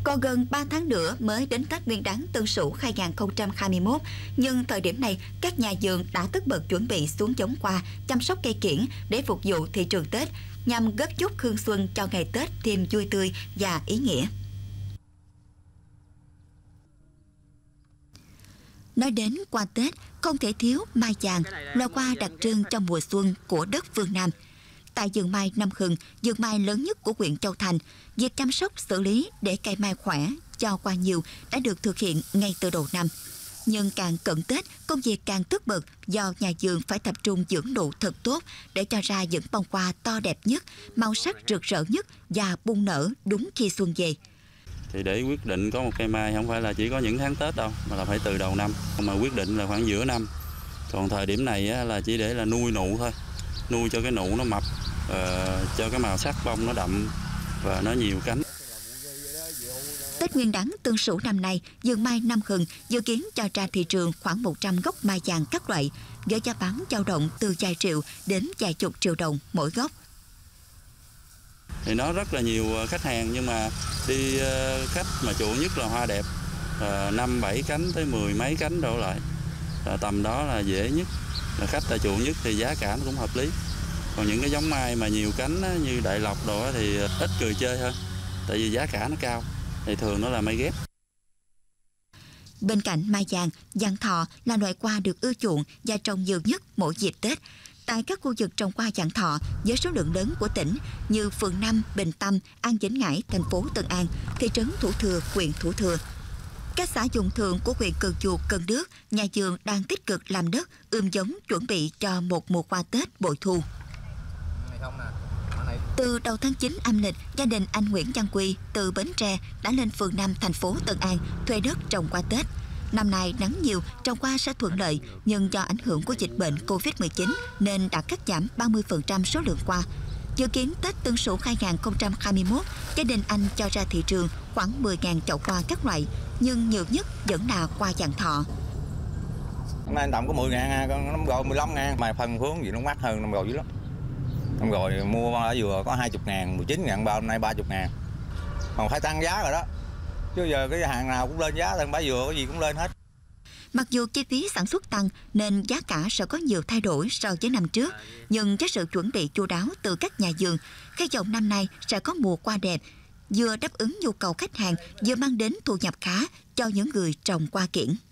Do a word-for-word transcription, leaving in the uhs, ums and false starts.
Còn gần ba tháng nữa mới đến Tết Nguyên đán Tân Sửu hai không hai mốt, nhưng thời điểm này các nhà vườn đã tất bật chuẩn bị xuống giống hoa, chăm sóc cây kiểng để phục vụ thị trường Tết, nhằm góp chút hương xuân cho ngày Tết thêm vui tươi và ý nghĩa. Nói đến hoa Tết, không thể thiếu mai vàng, loài hoa đặc trưng trong mùa xuân của đất phương Nam. Tại vườn mai Nam Hưng, vườn mai lớn nhất của huyện Châu Thành, việc chăm sóc xử lý để cây mai khỏe, cho hoa nhiều đã được thực hiện ngay từ đầu năm. Nhưng càng cận Tết, công việc càng tất bật do nhà vườn phải tập trung dưỡng độ thật tốt để cho ra những bông hoa to đẹp nhất, màu sắc rực rỡ nhất và bung nở đúng khi xuân về. Thì để quyết định có một cây mai không phải là chỉ có những tháng Tết đâu, mà là phải từ đầu năm, mà quyết định là khoảng giữa năm. Còn thời điểm này á, là chỉ để là nuôi nụ thôi, nuôi cho cái nụ nó mập, uh, cho cái màu sắc bông nó đậm và nó nhiều cánh. Tết Nguyên đán Tân Sửu năm nay, vườn mai Nam Hưng dự kiến cho ra thị trường khoảng một trăm gốc mai vàng các loại, với giá bán dao động từ vài triệu đến vài chục triệu đồng mỗi gốc. Thì nó rất là nhiều khách hàng, nhưng mà đi khách mà chuộng nhất là hoa đẹp, năm bảy cánh tới mười mấy cánh đổ lại, tầm đó là dễ nhất, là khách ta chuộng nhất, thì giá cả nó cũng hợp lý. Còn những cái giống mai mà nhiều cánh á, như Đại Lộc đồ á, thì ít người chơi hơn, tại vì giá cả nó cao, thì thường nó là mai ghép. Bên cạnh mai vàng, vàng thọ là loại hoa được ưa chuộng và trồng nhiều nhất mỗi dịp Tết. Tại các khu vực trồng hoa vàng thọ với số lượng lớn của tỉnh như phường năm, Bình Tâm, An Vĩnh Ngãi, thành phố Tân An, thị trấn Thủ Thừa, huyện Thủ Thừa. Các xã vùng thượng của huyện Cần Duộc, Cần Đước, nhà vườn đang tích cực làm đất, ươm giống chuẩn bị cho một mùa hoa Tết bội thu. Từ đầu tháng chín âm lịch, gia đình anh Nguyễn Văn Quy từ Bến Tre đã lên phường năm, thành phố Tân An thuê đất trồng hoa Tết. Năm nay nắng nhiều, trồng hoa sẽ thuận lợi, nhưng do ảnh hưởng của dịch bệnh Covid mười chín nên đã cắt giảm ba mươi phần trăm số lượng hoa. Dự kiến Tết Tân Sửu hai không hai mốt, gia đình anh cho ra thị trường khoảng mười nghìn chậu hoa các loại, nhưng nhiều nhất vẫn là hoa vàng thọ. Hôm nay anh tầm có mười ngàn, năm rồi mười lăm ngàn, mà phân hướng gì nó mắc hơn năm rồi dữ lắm. Năm rồi mua ở vừa có hai mươi ngàn, mười chín ngàn, bao hôm nay ba mươi ngàn. Còn phải tăng giá rồi đó. Chứ giờ cái hàng nào cũng lên giá, lên bả dừa cái gì cũng lên hết. Mặc dù chi phí sản xuất tăng nên giá cả sẽ có nhiều thay đổi so với năm trước, nhưng với sự chuẩn bị chu đáo từ các nhà vườn, cây dòng năm nay sẽ có mùa hoa đẹp, vừa đáp ứng nhu cầu khách hàng, vừa mang đến thu nhập khá cho những người trồng hoa kiểng.